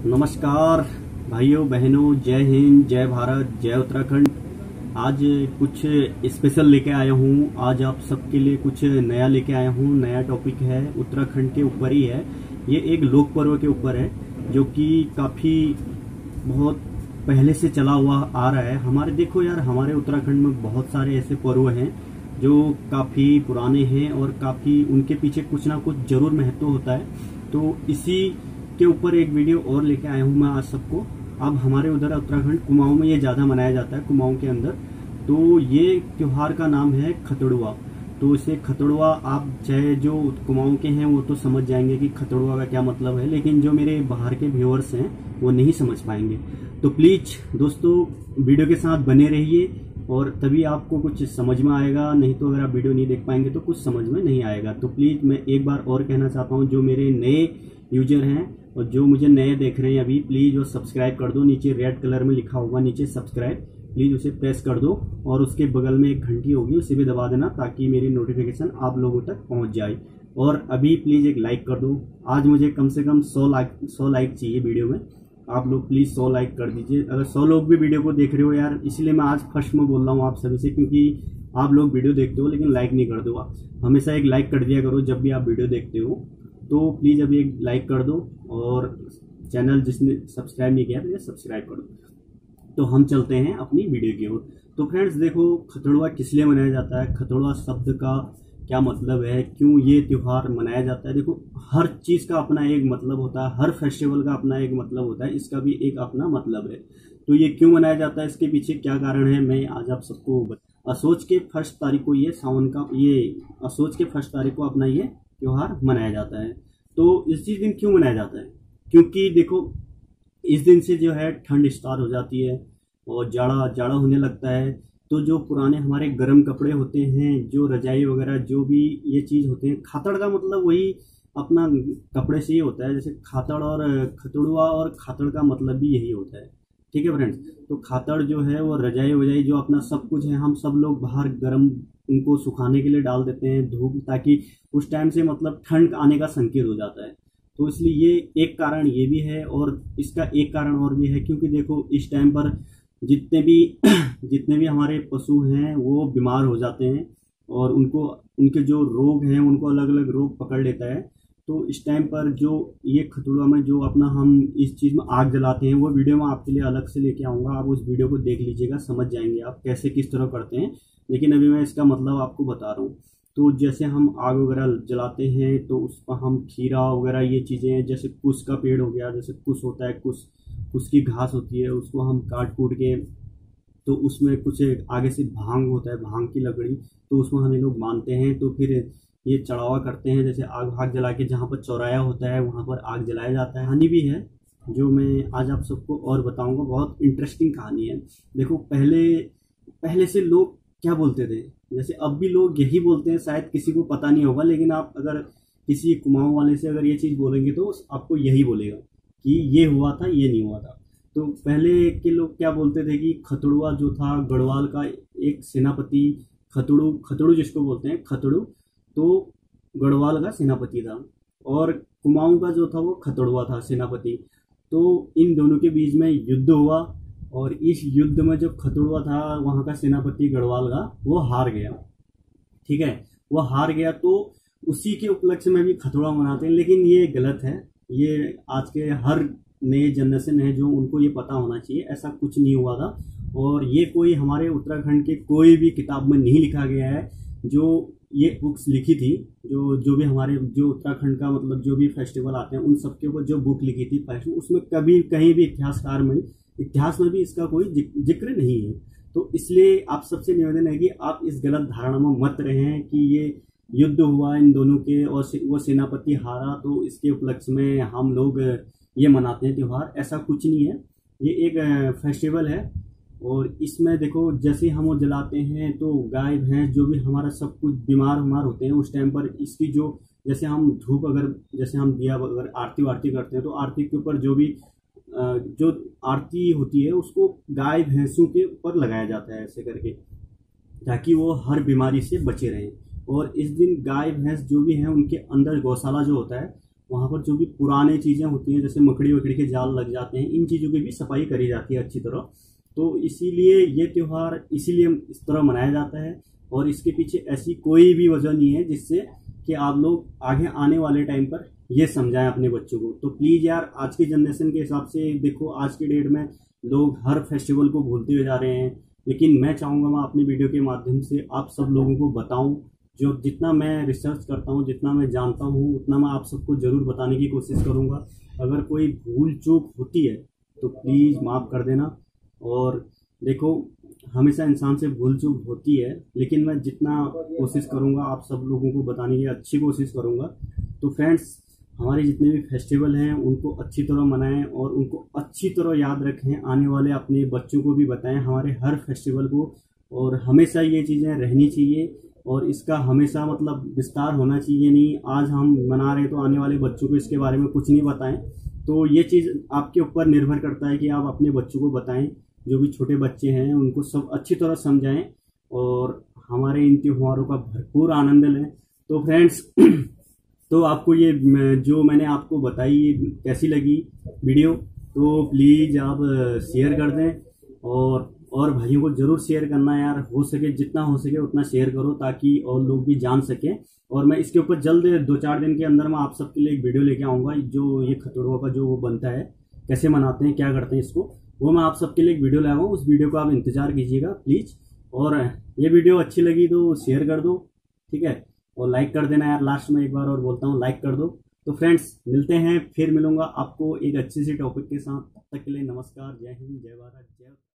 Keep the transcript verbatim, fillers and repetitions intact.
नमस्कार भाइयों बहनों, जय हिंद, जय भारत, जय उत्तराखंड। आज कुछ स्पेशल लेके आया हूँ। आज आप सबके लिए कुछ नया लेके आया हूँ। नया टॉपिक है, उत्तराखंड के ऊपर ही है। ये एक लोक पर्व के ऊपर है जो कि काफ़ी बहुत पहले से चला हुआ आ रहा है। हमारे देखो यार, हमारे उत्तराखंड में बहुत सारे ऐसे पर्व हैं जो काफ़ी पुराने हैं और काफ़ी उनके पीछे कुछ ना कुछ जरूर महत्व होता है। तो इसी के ऊपर एक वीडियो और लेके आया हूँ मैं आज सबको। अब हमारे उधर उत्तराखंड कुमाऊं में ये ज़्यादा मनाया जाता है, कुमाऊं के अंदर। तो ये त्योहार का नाम है खतड़ुआ। तो इसे खतड़ुआ, आप चाहे जो कुमाऊं के हैं वो तो समझ जाएंगे कि खतड़ुआ का क्या मतलब है, लेकिन जो मेरे बाहर के व्यूअर्स हैं वो नहीं समझ पाएंगे। तो प्लीज़ दोस्तों वीडियो के साथ बने रहिए और तभी आपको कुछ समझ में आएगा। नहीं तो अगर आप वीडियो नहीं देख पाएंगे तो कुछ समझ में नहीं आएगा। तो प्लीज़ मैं एक बार और कहना चाहता हूँ, जो मेरे नए यूजर हैं और जो मुझे नए देख रहे हैं अभी, प्लीज़ वो सब्सक्राइब कर दो। नीचे रेड कलर में लिखा होगा नीचे सब्सक्राइब, प्लीज़ उसे प्रेस कर दो और उसके बगल में एक घंटी होगी, उसे भी दबा देना ताकि मेरी नोटिफिकेशन आप लोगों तक पहुंच जाए। और अभी प्लीज़ एक लाइक कर दो। आज मुझे कम से कम सौ लाइक सौ लाइक चाहिए वीडियो में। आप लोग प्लीज़ सौ लाइक कर दीजिए। अगर सौ लोग भी वीडियो को देख रहे हो यार, इसलिए मैं आज फर्स्ट में बोल रहा हूँ आप सभी से, क्योंकि आप लोग वीडियो देखते हो लेकिन लाइक नहीं कर दो। आप हमेशा एक लाइक कर दिया करो जब भी आप वीडियो देखते हो। तो प्लीज़ अभी एक लाइक कर दो और चैनल जिसने सब्सक्राइब नहीं किया तो सब्सक्राइब कर दो। तो हम चलते हैं अपनी वीडियो की ओर। तो फ्रेंड्स देखो, खतड़ुआ किस लिए मनाया जाता है, खतड़ुआ शब्द का क्या मतलब है, क्यों ये त्यौहार मनाया जाता है। देखो, हर चीज़ का अपना एक मतलब होता है, हर फेस्टिवल का अपना एक मतलब होता है, इसका भी एक अपना मतलब है। तो ये क्यों मनाया जाता है, इसके पीछे क्या कारण है, मैं आज आप सबको बता। असोज के फर्स्ट तारीख को ये सावन का ये असोज के फर्स्ट तारीख को अपना ये त्योहार मनाया जाता है। तो इस चीज दिन क्यों मनाया जाता है, क्योंकि देखो इस दिन से जो है ठंड स्टार्ट हो जाती है और जाड़ा जाड़ा होने लगता है। तो जो पुराने हमारे गर्म कपड़े होते हैं, जो रजाई वगैरह जो भी ये चीज़ होते हैं, खातड़ का मतलब वही अपना कपड़े से ही होता है। जैसे खातड़ और खतड़ुआ और खातड़ का मतलब भी यही होता है। ठीक है फ्रेंड्स। तो खातड़ जो है वो रजाई वजाई जो अपना सब कुछ है, हम सब लोग बाहर गर्म उनको सुखाने के लिए डाल देते हैं धूप, ताकि उस टाइम से मतलब ठंड आने का संकेत हो जाता है। तो इसलिए ये एक कारण ये भी है और इसका एक कारण और भी है, क्योंकि देखो इस टाइम पर जितने भी जितने भी हमारे पशु हैं वो बीमार हो जाते हैं और उनको उनके जो रोग हैं उनको अलग अलग रोग पकड़ लेता है। तो इस टाइम पर जो ये खतड़ुआ में जो अपना हम इस चीज़ में आग जलाते हैं, वो वीडियो मैं आपके लिए अलग से लेके आऊँगा। आप उस वीडियो को देख लीजिएगा, समझ जाएंगे आप कैसे किस तरह करते हैं। लेकिन अभी मैं इसका मतलब आपको बता रहा हूँ। तो जैसे हम आग वगैरह जलाते हैं तो उस पर हम खीरा वगैरह ये चीज़ें, जैसे कुश का पेड़ हो गया, जैसे कुश होता है, कुश कुश की घास होती है, उसको हम काट कूट के, तो उसमें कुछ आगे से भांग होता है, भांग की लकड़ी, तो उसमें हम लोग बांधते हैं। तो फिर ये चढ़ावा करते हैं, जैसे आग भाग जला के जहाँ पर चौराया होता है वहाँ पर आग जलाया जाता है। कहानी भी है जो मैं आज आप सबको और बताऊंगा, बहुत इंटरेस्टिंग कहानी है। देखो पहले पहले से लोग क्या बोलते थे, जैसे अब भी लोग यही बोलते हैं, शायद किसी को पता नहीं होगा, लेकिन आप अगर किसी कुमाऊं वाले से अगर ये चीज़ बोलेंगे तो आपको यही बोलेगा कि ये हुआ था, ये नहीं हुआ था। तो पहले के लोग क्या बोलते थे कि खतड़ुआ जो था गढ़वाल का एक सेनापति, खतड़ू खतड़ू जिसको बोलते हैं खतड़ू, तो गढ़वाल का सेनापति था और कुमाऊं का जो था वो खतड़ुआ था सेनापति। तो इन दोनों के बीच में युद्ध हुआ और इस युद्ध में जो खतड़ुआ था वहाँ का सेनापति गढ़वाल का, वो हार गया। ठीक है, वो हार गया। तो उसी के उपलक्ष्य में भी खतड़ुआ मनाते हैं, लेकिन ये गलत है। ये आज के हर नए जनरेशन है जो उनको ये पता होना चाहिए, ऐसा कुछ नहीं हुआ था। और ये कोई हमारे उत्तराखंड के कोई भी किताब में नहीं लिखा गया है। जो ये बुक्स लिखी थी, जो जो भी हमारे जो उत्तराखंड का मतलब जो भी फेस्टिवल आते हैं उन सबके ऊपर जो बुक लिखी थी फर्स्ट, उसमें कभी कहीं भी इतिहासकार में इतिहास में भी इसका कोई जिक्र नहीं है। तो इसलिए आप सबसे निवेदन है कि आप इस गलत धारणा में मत रहें कि ये युद्ध हुआ इन दोनों के और से, वो सेनापति हारा तो इसके उपलक्ष्य में हम लोग ये मनाते हैं त्यौहार। ऐसा कुछ नहीं है, ये एक फेस्टिवल है। और इसमें देखो जैसे हम वो जलाते हैं तो गाय भैंस जो भी हमारा सब कुछ बीमार बीमार होते हैं उस टाइम पर, इसकी जो जैसे हम धूप अगर जैसे हम दिया अगर आरती वारती करते हैं तो आरती के ऊपर जो भी जो आरती होती है उसको गाय भैंसों के ऊपर लगाया जाता है ऐसे करके, ताकि वो हर बीमारी से बचे रहें। और इस दिन गाय भैंस जो भी हैं उनके अंदर गौशाला जो होता है वहाँ पर जो भी पुराने चीज़ें होती हैं जैसे मकड़ी वकड़ी के जाल लग जाते हैं, इन चीज़ों की भी सफाई करी जाती है अच्छी तरह। तो इसीलिए ये त्यौहार इसीलिए इस तरह मनाया जाता है, और इसके पीछे ऐसी कोई भी वजह नहीं है जिससे कि आप लोग आगे आने वाले टाइम पर ये समझाएं अपने बच्चों को। तो प्लीज़ यार, आज की जनरेशन के हिसाब से देखो, आज की डेट में लोग हर फेस्टिवल को भूलते हुए जा रहे हैं, लेकिन मैं चाहूँगा मैं अपनी वीडियो के माध्यम से आप सब लोगों को बताऊँ। जो जितना मैं रिसर्च करता हूँ, जितना मैं जानता हूँ, उतना मैं आप सबको ज़रूर बताने की कोशिश करूँगा। अगर कोई भूल चूक होती है तो प्लीज़ माफ़ कर देना। और देखो, हमेशा इंसान से भूल चूक होती है, लेकिन मैं जितना कोशिश करूँगा आप सब लोगों को बताने की अच्छी कोशिश करूँगा। तो फ्रेंड्स, हमारे जितने भी फेस्टिवल हैं उनको अच्छी तरह मनाएं और उनको अच्छी तरह याद रखें। आने वाले अपने बच्चों को भी बताएं हमारे हर फेस्टिवल को, और हमेशा ये चीज़ें रहनी चाहिए और इसका हमेशा मतलब विस्तार होना चाहिए। नहीं आज हम मना रहे हैं तो आने वाले बच्चों को इसके बारे में कुछ नहीं बताएं। तो ये चीज़ आपके ऊपर निर्भर करता है कि आप अपने बच्चों को बताएं, जो भी छोटे बच्चे हैं उनको सब अच्छी तरह समझाएं और हमारे इन त्योहारों का भरपूर आनंद लें। तो फ्रेंड्स, तो आपको ये जो मैंने आपको बताई ये कैसी लगी वीडियो, तो प्लीज़ आप शेयर कर दें और और भाइयों को ज़रूर शेयर करना यार, हो सके जितना हो सके उतना शेयर करो ताकि और लोग भी जान सकें। और मैं इसके ऊपर जल्द दो चार दिन के अंदर मैं आप सबके लिए एक वीडियो लेके आऊँगा, जो ये खतौड़ों का जो वो बनता है, कैसे मनाते हैं, क्या करते हैं इसको, वो मैं आप सबके लिए एक वीडियो लाऊंगा। उस वीडियो को आप इंतज़ार कीजिएगा प्लीज़। और ये वीडियो अच्छी लगी तो शेयर कर दो, ठीक है, और लाइक कर देना यार। लास्ट में एक बार और बोलता हूँ, लाइक कर दो। तो फ्रेंड्स, मिलते हैं, फिर मिलूंगा आपको एक अच्छी सी टॉपिक के साथ। तब तक के लिए नमस्कार, जय हिंद, जय भारत, जय